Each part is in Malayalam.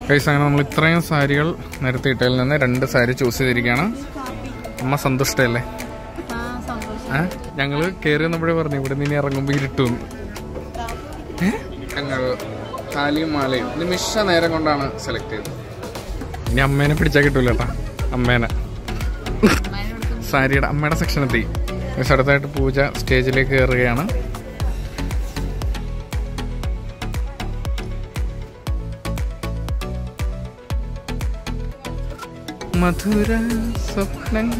ഗൈസ് അങ്ങനെ നമ്മൾ ഇത്രയും സാരികൾ നേരത്തെ ഇട്ടതിൽ നിന്ന് 2 സാരി ചൂസ് ചെയ്തിരിക്കുകയാണ്. അമ്മ സന്തുഷ്ടല്ലേ? ഞങ്ങൾ കയറി വന്നപ്പോഴേ പറഞ്ഞു ഇവിടെ നിന്ന് ഇറങ്ങുമ്പോൾ ഇരുട്ടും. ഞങ്ങൾ താലിയും മാലയും നിമിഷ നേരം കൊണ്ടാണ് സെലക്ട് ചെയ്തത്. ഇനി അമ്മേനെ പിടിച്ചാൽ കിട്ടൂല കേട്ടാ. അമ്മേനെ സാരിയുടെ അമ്മയുടെ സെക്ഷൻ എത്തി. അടുത്തായിട്ട് പൂജ സ്റ്റേജിലേക്ക് കയറുകയാണ്. മധുര സ്വപ്നം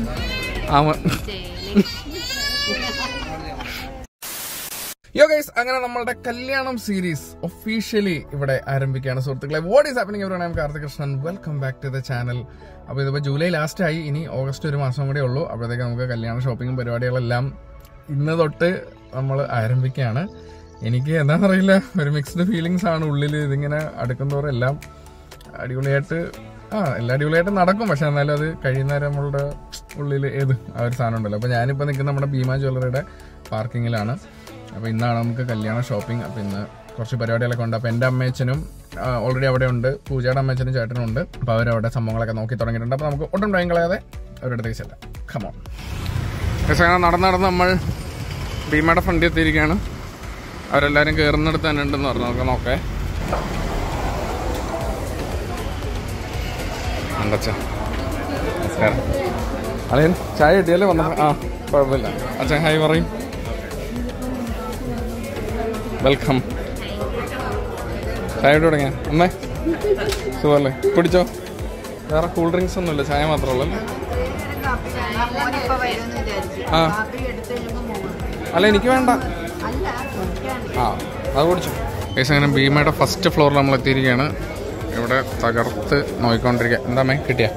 യോ ഗൈസ്, അങ്ങനെ നമ്മളുടെ കല്യാണം സീരീസ് ഒഫീഷ്യലി ഇവിടെ ആരംഭിക്കുകയാണ് സുഹൃത്തുക്കളെ. What is happening everyone? I am Karthik Krishnan. Welcome back to the channel. അപ്പോൾ ഇതിപ്പോൾ ജൂലൈ ലാസ്റ്റ് ആയി, ഇനി ഓഗസ്റ്റ് 1 മാസം കൂടെ ഉള്ളൂ. അപ്പോഴത്തേക്ക് നമുക്ക് കല്യാണ ഷോപ്പിങ്ങും പരിപാടികളെല്ലാം ഇന്ന് തൊട്ട് നമ്മൾ ആരംഭിക്കുകയാണ്. എനിക്ക് എന്താണെന്നറിയില്ല, ഒരു മിക്സ്ഡ് ഫീലിങ്സ് ആണ് ഉള്ളിൽ. ഇതിങ്ങനെ അടുക്കുന്നതോറും എല്ലാം അടിപൊളിയായിട്ട് എല്ലാം അടിപൊളിയായിട്ട് നടക്കും. പക്ഷെ എന്നാലും അത് കഴിയുന്നേരം നമ്മളുടെ ഉള്ളിൽ ആ ഒരു സാധനം ഉണ്ടല്ലോ. അപ്പോൾ ഞാനിപ്പോൾ നിൽക്കുന്ന നമ്മുടെ ഭീമ ജ്വല്ലറിയുടെ പാർക്കിങ്ങിലാണ്. അപ്പോൾ ഇന്നാണ് നമുക്ക് കല്യാണ ഷോപ്പിംഗ്. അപ്പോൾ ഇന്ന് കുറച്ച് പരിപാടികളൊക്കെ ഉണ്ട്. അപ്പോൾ എൻ്റെ അമ്മയച്ചനും ഓൾറെഡി അവിടെ ഉണ്ട്, പൂജയുടെ അമ്മയച്ചനും ചേട്ടനും ഉണ്ട്. അപ്പോൾ അവരവിടെ സംഭവങ്ങളൊക്കെ നോക്കി തുടങ്ങിയിട്ടുണ്ട്. അപ്പോൾ നമുക്ക് ഒട്ടും ടൈം കളയാതെ അവരുടെ അടുത്തേക്ക് ചെല്ലാം. കമോൺ. പക്ഷേ നടന്ന് നമ്മൾ ഭീമയുടെ ഫ്രണ്ടിൽ എത്തിയിരിക്കുകയാണ്. അവരെല്ലാവരും കയറുന്നിടത്ത് തന്നെ ഉണ്ടെന്ന് പറഞ്ഞു. നമുക്ക് നോക്കേ. അച്ഛാ നമസ്കാരം. അളിയൻ ചായ കിട്ടിയല്ലേ വന്ന? കുഴപ്പമില്ല. അച്ഛൻ ഹായ് പറയും. വെൽക്കം. ചായ ഇട്ട് തുടങ്ങിയ അമ്മേ സുഖമല്ലേ? കുടിച്ചോ? വേറെ കൂൾ ഡ്രിങ്ക്സ് ഒന്നുമില്ല, ചായ മാത്രമേ ഉള്ളൂ അല്ലേ? അല്ല എനിക്ക് വേണ്ട. അത് കുടിച്ചോ. ഏകദേശം അങ്ങനെ ഭീമയുടെ ഫസ്റ്റ് ഫ്ലോറിൽ നമ്മൾ എത്തിയിരിക്കുകയാണ്. ഇവിടെ തകർത്ത് നോക്കിക്കൊണ്ടിരിക്കുക. എന്താ അമ്മേ കിട്ടിയ?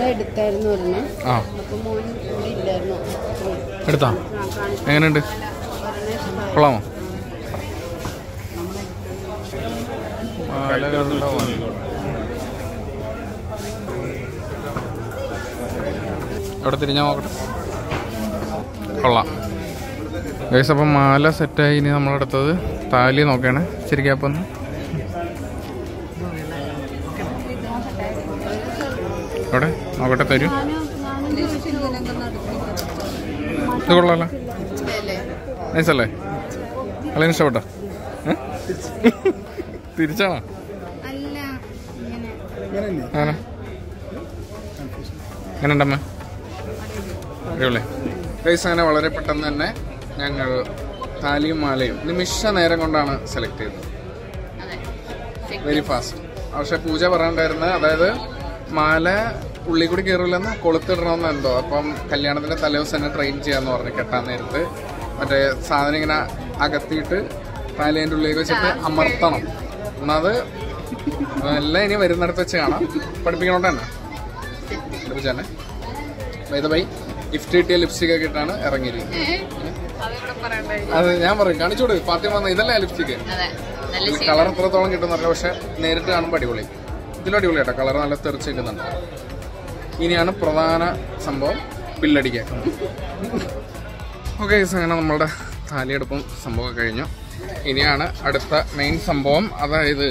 എടുത്താ? എങ്ങനെയുണ്ട്? കൊള്ളാമോ? അവിടെ തിരിഞ്ഞാ നോക്കട്ടെ. കൊള്ളാം ഗൈസ്. അപ്പം മാല സെറ്റായി. ഇനി നമ്മളെടുത്തത് താലി നോക്കുകയാണ്. ശരിക്കും അപ്പം അവിടെ നോക്കട്ടെ. തരൂ. ഇത് കൊള്ളാലോ, നൈസല്ലേ? അല്ലെ ഇഷ്ടപ്പെട്ടോ? തിരിച്ചാണോ? എങ്ങനെയുണ്ടമ്മ? അടിപൊളി ഗൈസ്. അങ്ങനെ വളരെ പെട്ടെന്ന് തന്നെ ഞങ്ങൾ താലിയും മാലയും നിമിഷ നേരം കൊണ്ടാണ് സെലക്ട് ചെയ്തത്. Very fast. പക്ഷെ പൂജ പറയാണ്ടായിരുന്നു, അതായത് മാല ഉള്ളിൽ കൂടി കയറില്ലെന്ന് കൊളുത്തിടണമെന്ന് എന്തോ. അപ്പം കല്യാണത്തിന്റെ തലേദിവസം തന്നെ ട്രെയിൻ ചെയ്യാന്ന് പറഞ്ഞു. കെട്ടാൻ നേരത്ത് മറ്റേ സാധനം ഇങ്ങനെ അകത്തിയിട്ട് താലിൻ്റെ ഉള്ളിലേക്ക് വെച്ചിട്ട് അമർത്തണം. എന്നത് എല്ലാം ഇനി വരുന്നിടത്ത് വെച്ച് കാണാം. പഠിപ്പിക്കണോണ്ട് തന്നെ പഠിപ്പിച്ചു തന്നെ. ബൈ ഗിഫ്റ്റ് കിട്ടിയ ലിപ്സ്റ്റിക് ഒക്കെ ഇട്ടാണ് ഇറങ്ങിയിരിക്കുന്നത്. അത് ഞാൻ പറയും, കാണിച്ചോട് പാർട്ടി വന്ന ഇതല്ലേ ലിപ്സ്റ്റിക്. കളർ എത്രത്തോളം കിട്ടുന്നറിയില്ല, പക്ഷെ നേരിട്ട് കാണുമ്പോൾ അടിപൊളി. ഇതിലും അടിപൊളി കേട്ടോ, കളർ നല്ല തെറിച്ച് കിട്ടുന്നുണ്ട്. ഇനിയാണ് പ്രധാന സംഭവം, ബില്ലടിക്കാൻ. ഓക്കെ, അങ്ങനെ നമ്മളുടെ താലിയെടുപ്പും സംഭവം കഴിഞ്ഞു. ഇനിയാണ് അടുത്ത മെയിൻ സംഭവം, അതായത്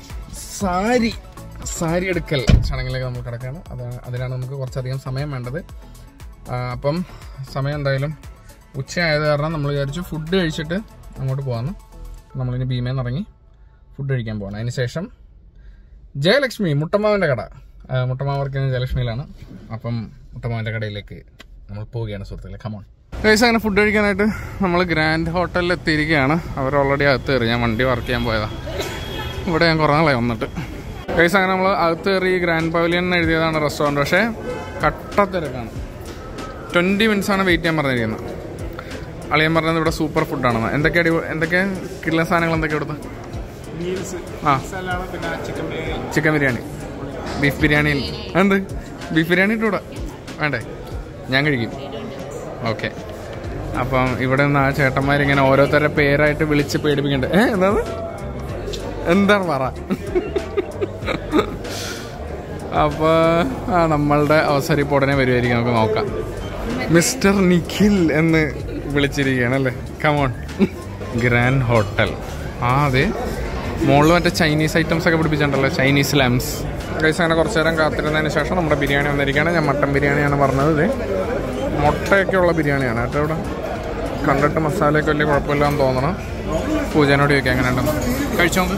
സാരി എടുക്കൽ ചടങ്ങിലേക്ക് നമ്മൾ കിടക്കുകയാണ്. അതിനാണ് നമുക്ക് കുറച്ചധികം സമയം വേണ്ടത്. അപ്പം സമയം എന്തായാലും ഉച്ചയായത് കാരണം നമ്മൾ വിചാരിച്ചു ഫുഡ് കഴിച്ചിട്ട് അങ്ങോട്ട് പോകാമെന്ന്. നമ്മളിനി ഭീമയിൽ നിന്ന് ഇറങ്ങി ഫുഡ് കഴിക്കാൻ പോകണം. അതിന് ശേഷം ജയലക്ഷ്മി മുട്ടമാവൻ്റെ കട, മുട്ടമാവ് വർക്ക് ചെയ്യുന്ന ജയലക്ഷ്മിയിലാണ്. അപ്പം മുട്ടമാവൻ്റെ കടയിലേക്ക് നമ്മൾ പോവുകയാണ് സുഹൃത്തുക്കളെ. Come on guys. അങ്ങനെ ഫുഡ് കഴിക്കാനായിട്ട് നമ്മൾ ഗ്രാൻഡ് ഹോട്ടലിൽ എത്തിയിരിക്കുകയാണ്. അവർ ഓൾറെഡി അകത്ത് കയറി. ഞാൻ വണ്ടി വർക്ക് ചെയ്യാൻ പോയതാണ്. ഇവിടെ ഞാൻ കുറേ നാളായി വന്നിട്ട്. ഗൈസ് അങ്ങനെ നമ്മൾ അകത്ത് കയറി. ഗ്രാൻഡ് പവലിയൻ എന്ന് എഴുതിയതാണ് റെസ്റ്റോറൻറ്റ്, പക്ഷേ കട്ടത്തിരക്കാണ്. 20 minutes ആണ് വെയിറ്റ് ചെയ്യാൻ പറഞ്ഞിരിക്കുന്നത്. അളിയൻ പറഞ്ഞത് ഇവിടെ സൂപ്പർ ഫുഡാണെന്ന്. എന്തൊക്കെ കിട്ടുന്ന സാധനങ്ങൾ എന്തൊക്കെ കൊടുത്ത്? Chicken biryani, beef biryani. എന്ത് ബീഫ് ബിരിയാണി ഇട്ടൂടെ? വേണ്ടേ? ഞാൻ കഴിക്കും. ഓക്കെ. അപ്പം ഇവിടെ നിന്ന് ആ ചേട്ടന്മാരിങ്ങനെ ഓരോരുത്തരുടെ പേരായിട്ട് വിളിച്ച് പേടിപ്പിക്കണ്ടേ? എന്താണ് പറ. അപ്പോൾ നമ്മളുടെ അവസരം ഇപ്പോൾ ഉടനെ വരുമായിരിക്കും. നമുക്ക് നോക്കാം. മിസ്റ്റർ നിഖിൽ എന്ന് വിളിച്ചിരിക്കുകയാണ് അല്ലേ? കമോൺ. Grand hotel. അതെ, മുകളിൽ മറ്റേ ചൈനീസ് ഐറ്റംസ് ഒക്കെ പിടിപ്പിച്ചിട്ടുണ്ടല്ലോ, ചൈനീസ് ലാംസ്. ഗൈസ് അങ്ങനെ കുറച്ച് നേരം കാത്തിരുന്നതിന് ശേഷം നമ്മുടെ ബിരിയാണി വന്നിരിക്കുകയാണ്. ഞാൻ മട്ടൻ ബിരിയാണിയാണ് പറഞ്ഞത്. ഇത് മുട്ടയൊക്കെ ഉള്ള ബിരിയാണിയാണ് കേട്ടോ. ഇവിടെ കണ്ടിട്ട് മസാലയൊക്കെ വലിയ കുഴപ്പമില്ലാന്ന് തോന്നണം. പൂജനോട് ചോദിക്കാം എങ്ങനെ ഉണ്ടെന്ന്. കഴിച്ചോ നമുക്ക്.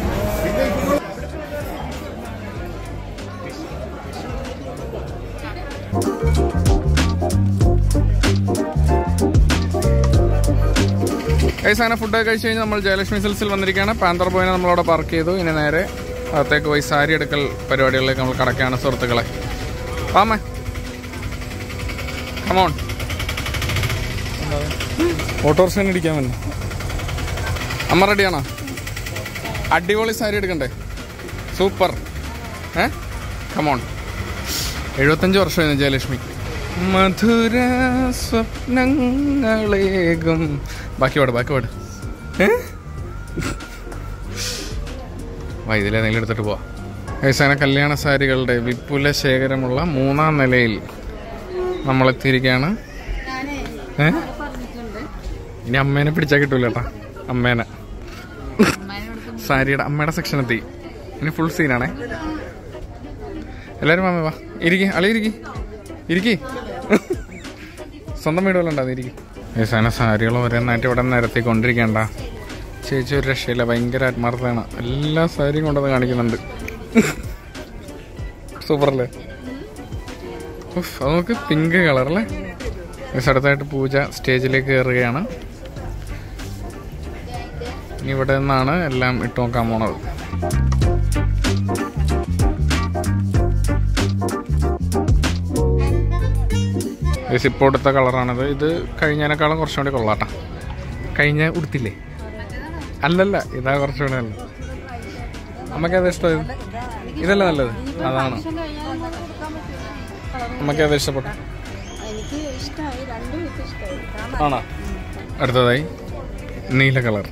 ഗൈസ് അങ്ങനെ ഫുഡൊക്കെ കഴിച്ച് കഴിഞ്ഞ് നമ്മൾ ജയലക്ഷ്മി സിൽസിൽ വന്നിരിക്കുകയാണ്. പാന്തർ ബോയിനെ നമ്മളവിടെ പാർക്ക് ചെയ്തു. ഇനി നേരെ അകത്തേക്ക് പോയി സാരി എടുക്കൽ പരിപാടികളിലേക്ക് നമ്മൾ കടക്കുകയാണ് സുഹൃത്തുക്കളെ. പാമേ കമോൺ. ഓട്ടോറിക്ഷ ഇടിക്കാൻ വന്നു. അമ്മ റെഡിയാണോ? അടിപൊളി സാരി എടുക്കണ്ടേ? സൂപ്പർ. കമോൺ. 75 വർഷമായിരുന്നു ജയലക്ഷ്മി. മധുര സ്വപ്നങ്ങളേകും. ബാക്കി പാട്. ഇതിലേതെങ്കിലും എടുത്തിട്ട് പോവാം. ഏസാന കല്യാണ സാരികളുടെ വിപുല ശേഖരമുള്ള 3ാം നിലയിൽ നമ്മളെത്തിയിരിക്കുകയാണ്. ഇനി അമ്മേനെ പിടിച്ചാൽ കിട്ടൂല കേട്ടാ. അമ്മേനെ സാരിയുടെ അമ്മയുടെ സെക്ഷൻ എത്തി. ഇനി ഫുൾ സീനാണേ. എല്ലാവരും അമ്മ വാ ഇരിക്കി. അളി ഇരിക്കി. സ്വന്തം വീട് പോലെ ഉണ്ടാകും. ഇരിക്കും. ഏസാന സാരികൾ ഓരോന്നായിട്ട് ഇവിടെ നിരത്തിക്കൊണ്ടിരിക്കണ്ട. ചേച്ചി ഒരു രക്ഷയില്ല. ഭയങ്കര ആത്മാർത്ഥമാണ്. എല്ലാ സാരിയും കൊണ്ടുവന്ന് കാണിക്കുന്നുണ്ട്. സൂപ്പറല്ലേ? അത് നമുക്ക് പിങ്ക് കളറല്ലേ. അടുത്തായിട്ട് പൂജ സ്റ്റേജിലേക്ക് കയറുകയാണ്. ഇനി ഇവിടെ നിന്നാണ് എല്ലാം ഇട്ട് നോക്കാൻ പോണത്. ഇപ്പോൾ എടുത്ത കളറാണിത്. ഇത് കഴിഞ്ഞതിനേക്കാളും കുറച്ചും കൂടി കൊള്ളാട്ടാ. കഴിഞ്ഞ ഉടുത്തില്ലേ? അല്ലല്ല, ഇതാ കുറച്ചുകൂടെ നല്ലത്. അമ്മയ്ക്ക് അത് ഇഷ്ടമായത്. ഇതല്ല നല്ലത്. അതാണ് അമ്മയ്ക്ക് അത് ഇഷ്ടപ്പെട്ടു. ആണോ? അടുത്തതായി നീല കളർ.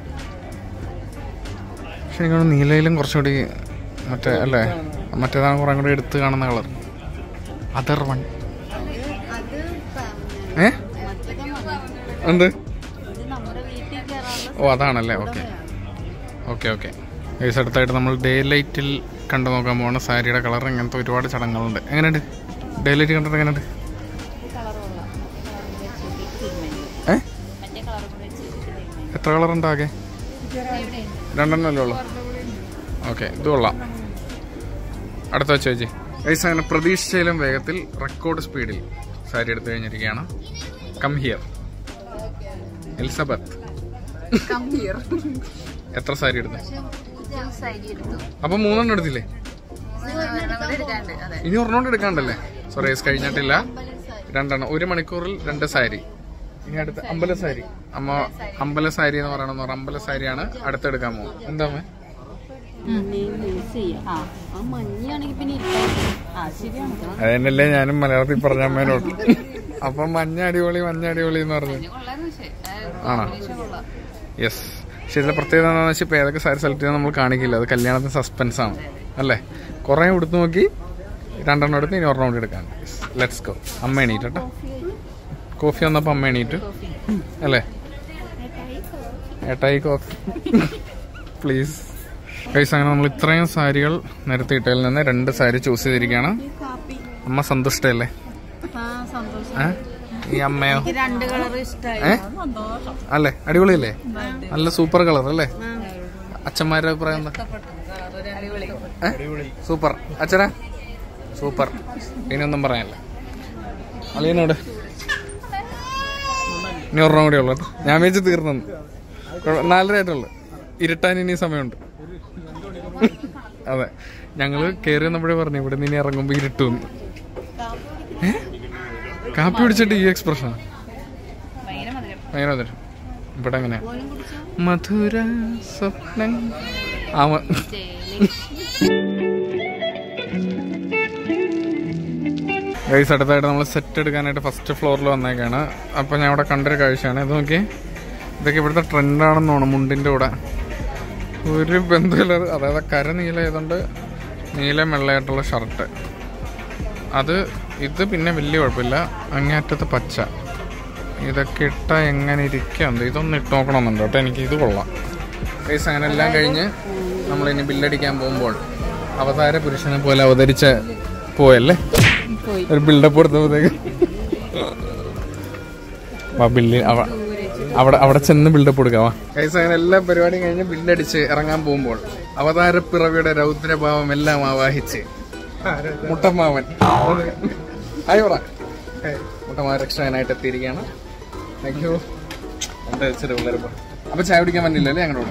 പക്ഷെ എനിക്ക് നീലയിലും കുറച്ചുകൂടി മറ്റേ അല്ലേ, മറ്റേതാണ് കുറേ കൂടി എടുത്ത് കാണുന്ന കളർ. Other one. എന്ത്? ഓ അതാണല്ലേ. ഓക്കെ. ഗൈസ് അടുത്തായിട്ട് നമ്മൾ ഡേ ലൈറ്റിൽ കണ്ടു നോക്കാൻ പോകണം. സാരിയുടെ കളർ ഇങ്ങനത്തെ ഒരുപാട് ചടങ്ങുകളുണ്ട്. എങ്ങനെയുണ്ട് ഡേ ലൈറ്റ് കണ്ടിട്ട്? എങ്ങനെയുണ്ട്? എത്ര കളറുണ്ട് ആകെ? 2 ഉള്ളൂ. ഓക്കെ, ഇത് കൊള്ളാം. അടുത്ത വെച്ച് ചേച്ചി. ഗൈസ് അങ്ങനെ പ്രതീക്ഷിച്ചതിലും വേഗത്തിൽ റെക്കോർഡ് സ്പീഡിൽ സാരി എടുത്തു കഴിഞ്ഞിരിക്കുകയാണ്. Come here Elizabeth. എത്ര സാരി എടുത്തു? അപ്പൊ 3 എടുത്തില്ലേ? ഇനി 1 എടുക്കാണ്ടല്ലേ? സോറി, കഴിഞ്ഞിട്ടില്ല. 2 1 മണിക്കൂറിൽ 2 സാരി. ഇനി അടുത്ത അമ്പലസാരി. അമ്മ അമ്പലസാരി എന്ന് പറയണമെന്ന് പറഞ്ഞ അമ്പലസാരിയാണ് അടുത്തെടുക്കാൻ പോകും. എന്താ അതിനല്ലേ ഞാനും മലയാളത്തിൽ പറഞ്ഞ അമ്മേനോട്ട്. അപ്പൊ മഞ്ഞ അടിപൊളി എന്ന് പറഞ്ഞു. ആണോ? യെസ്. പക്ഷെ ഇതിലെ പ്രത്യേകത എന്താണെന്ന് വെച്ചാൽ ഇപ്പൊ ഏതൊക്കെ സാരി സെലക്ട് ചെയ്യാൻ നമ്മൾ കാണിക്കില്ല. അത് കല്യാണത്തിന് സസ്പെൻസ് ആണ് അല്ലേ? കുറെ ഉടുത്ത് നോക്കി 2 എടുത്ത് ഇനി 1 കൂടി എടുക്കാൻ. Let's go. അമ്മ എണീറ്റ് കേട്ടോ. കോഫി വന്നപ്പോ അമ്മ എണീറ്റു അല്ലേ? ഏട്ടായി കോഫി പ്ലീസ്. ഗൈസ് അങ്ങനെ നമ്മൾ ഇത്രയും സാരികൾ നിരത്തിയിട്ടതിൽ നിന്ന് 2 സാരി ചൂസ് ചെയ്തിരിക്കുകയാണ്. അമ്മ സന്തുഷ്ടല്ലേ? ഈ അമ്മയോ? അല്ലേ? അടിപൊളിയല്ലേ? നല്ല സൂപ്പർ കളർ അല്ലേ? അച്ഛന്മാരുടെ അഭിപ്രായം എന്താ? സൂപ്പർ. അച്ഛനാ സൂപ്പർ. ഇനിയൊന്നും പറയാനില്ല. അളിയനോട് ഇനി 1 കൂടി ഉള്ളു. ഞാൻ വെച്ച് തീർന്നു. 4:30 ഇരുട്ടാൻ ഇനി സമയമുണ്ട്. അതെ, ഞങ്ങള് കയറി വന്നപ്പോഴേ പറഞ്ഞു ഇവിടെ നിന്ന് ഇറങ്ങുമ്പോ ഇരുട്ടുന്ന്. കാപ്പി പിടിച്ചിട്ട് ഈ എക്സ്പ്രഷൻ ഭയങ്കര മധുരം. ഇവിടെ എങ്ങനെയാ? മധുര സ്വപ്നം. ഗൈസ് അടുത്തായിട്ട് നമ്മൾ സെറ്റ് എടുക്കാനായിട്ട് ഫസ്റ്റ് ഫ്ലോറിൽ വന്നേക്കാണ്. അപ്പൊ ഞാൻ ഇവിടെ കണ്ടൊരു കാഴ്ചയാണ്. ഇത് നോക്കി, ഇതൊക്കെ ഇവിടുത്തെ ട്രെൻഡാണെന്ന് തോന്നുന്നു. മുണ്ടിന്റെ കൂടെ ഒരു ബന്ധമില്ലാതെ, അതായത് കര നീല ആയതുകൊണ്ട് നീല വെള്ളയായിട്ടുള്ള ഷർട്ട്. ഇത് പിന്നെ വലിയ കുഴപ്പമില്ല. അങ്ങേറ്റത്ത് പച്ച. ഇതൊക്കെ ഇട്ടാൽ എങ്ങനെ ഇരിക്കാം? ഇതൊന്ന് ഇട്ട് നോക്കണമെന്നുണ്ട് കേട്ടോ. എനിക്ക് ഇത് കൊള്ളാം. ഗൈസ് അങ്ങനെ എല്ലാം കഴിഞ്ഞ് നമ്മളിനി ബില്ലടിക്കാൻ പോകുമ്പോൾ അവതാര പുരുഷനെ പോലെ അവതരിച്ച പോയല്ലേ, ഒരു ബിൽഡപ്പ് കൊടുത്തപ്പോഴത്തേക്ക് അവിടെ ചെന്ന് ബിൽഡപ്പ് കൊടുക്കാവാ. കൈസ് അങ്ങനെ എല്ലാ പരിപാടിയും കഴിഞ്ഞ് ബില്ലടിച്ച് ഇറങ്ങാൻ പോകുമ്പോൾ അവതാരപ്പിറവിയുടെ രൗദ്രഭാവം എല്ലാം ആവാഹിച്ച് മുട്ടമാവൻ ആയോടാ മുട്ടമാവൻ രക്ഷകനായിട്ട് എത്തിയിരിക്കുകയാണ്. Thank you. എന്താ വെച്ചിട്ട് പിള്ളേരിപ്പോ അപ്പൊ ചായ കുടിക്കാൻ പറ്റില്ലല്ലേ ഞങ്ങളോട്?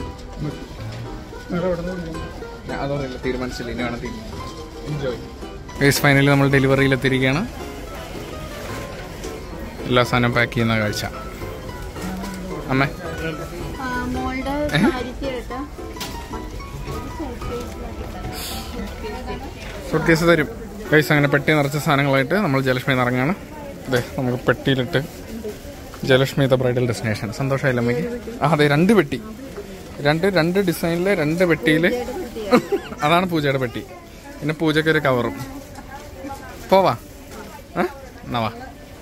അതോന്നില്ല, തീരുമാനിച്ചില്ല, ഇനി വേണം എൻജോയ്. കേസ് ഫൈനലി നമ്മൾ ഡെലിവറിയിൽ എത്തിയിരിക്കുകയാണ്. എല്ലാ സാധനവും പാക്ക് ചെയ്യുന്ന കാഴ്ച. അമ്മേ സൂട്ട് കേസ് തരും. കേസ് അങ്ങനെ പെട്ടി നിറച്ച സാധനങ്ങളായിട്ട് നമ്മൾ ജലലക്ഷ്മിയിൽ നിന്ന് ഇറങ്ങുകയാണ്. അതെ, നമുക്ക് പെട്ടിയിലിട്ട് ജലലക്ഷ്മി ദ ബ്രൈഡൽ ഡെസ്റ്റിനേഷൻ. സന്തോഷമായില്ല അമ്മയ്ക്ക്? അതെ, 2 പെട്ടി, രണ്ട് ഡിസൈനില് 2 പെട്ടിയില്. അതാണ് പൂജയുടെ പെട്ടി. പിന്നെ പൂജയ്ക്ക് ഒരു കവറും. പോവാ എന്നാ വാ.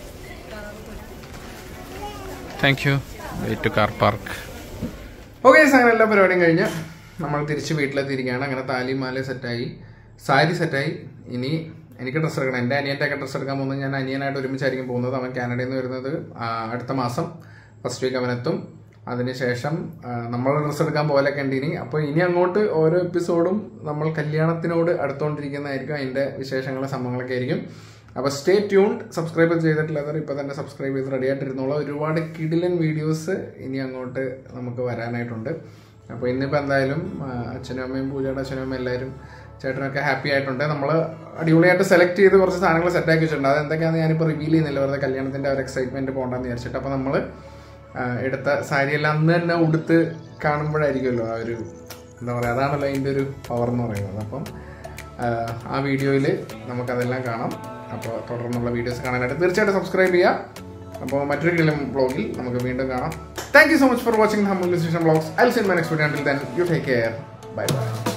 Thank you. Wait to car park. Okay, അങ്ങനെ എല്ലാ പരിപാടിയും കഴിഞ്ഞ് നമ്മൾ തിരിച്ച് വീട്ടിലെത്തിയിരിക്കുകയാണ്. അങ്ങനെ താലി മാല സെറ്റായി, സാരി സെറ്റായി. ഇനി എനിക്ക് ഡ്രസ്സ് എടുക്കണം. എൻ്റെ അനിയൻ്റെ ഒക്കെ ഡ്രസ്സ് എടുക്കാൻ പോകുന്നത്. ഞാൻ അനിയനായിട്ട് ഒരുമിച്ചായിരിക്കും പോകുന്നത്. അവൻ കാനഡയിൽ നിന്ന് വരുന്നത് അടുത്ത മാസം ഫസ്റ്റ് വീക്ക് അവനെത്തും. അതിനുശേഷം നമ്മൾ ഡ്രസ്സ് എടുക്കാൻ പോലൊക്കെ ഉണ്ട് ഇനി. അപ്പോൾ ഇനി അങ്ങോട്ട് ഓരോ എപ്പിസോഡും നമ്മൾ കല്യാണത്തിനോട് അടുത്തുകൊണ്ടിരിക്കുന്നതായിരിക്കും. അതിൻ്റെ വിശേഷങ്ങളും സംഭവങ്ങളൊക്കെ ആയിരിക്കും. അപ്പോൾ സ്റ്റേ ട്യൂൺഡ്. സബ്സ്ക്രൈബ് ചെയ്തിട്ടില്ലാത്തവർ ഇപ്പോൾ തന്നെ സബ്സ്ക്രൈബ് ചെയ്ത് റെഡി ആയിട്ടിരുന്നോളൂ. ഒരുപാട് കിടിലൻ വീഡിയോസ് ഇനി അങ്ങോട്ട് നമുക്ക് വരാനായിട്ടുണ്ട്. അപ്പോൾ ഇന്നിപ്പോൾ എന്തായാലും അച്ഛനും അമ്മയും, പൂജയുടെ അച്ഛനും അമ്മയും എല്ലാവരും ചേട്ടനൊക്കെ ഹാപ്പി ആയിട്ടുണ്ട്. നമ്മൾ അടിപൊളിയായിട്ട് സെലക്ട് ചെയ്ത് കുറച്ച് സാധനങ്ങൾ സെറ്റാക്കി വെച്ചിട്ടുണ്ട്. അതെന്തൊക്കെയാണെന്ന് ഞാനിപ്പോൾ റിവീൽ ചെയ്യുന്നില്ല, വെറുതെ കല്യാണത്തിൻ്റെ ഒരു എക്സൈറ്റ്മെൻറ്റ് പോകണ്ടെന്ന് വിചാരിച്ചിട്ട്. അപ്പോൾ നമ്മൾ എടുത്ത സാരിയെല്ലാം അന്ന് തന്നെ ഉടുത്ത് കാണുമ്പോഴായിരിക്കുമല്ലോ ആ ഒരു എന്താ പറയുക, അതാണല്ലോ അതിൻ്റെ ഒരു പവർ എന്ന് പറയുന്നത്. അപ്പം ആ വീഡിയോയിൽ നമുക്കതെല്ലാം കാണാം. അപ്പോൾ തുടർന്നുള്ള വീഡിയോസ് കാണാനായിട്ട് തീർച്ചയായിട്ടും സബ്സ്ക്രൈബ് ചെയ്യുക. അപ്പോൾ മറ്റൊരു കിലും വ്ളോഗിൽ നമുക്ക് വീണ്ടും കാണാം. Thank you so much for watching ഹമ്മുൽ decision vlogs. I will see you in my next video. Until then, you take care. Bye bye.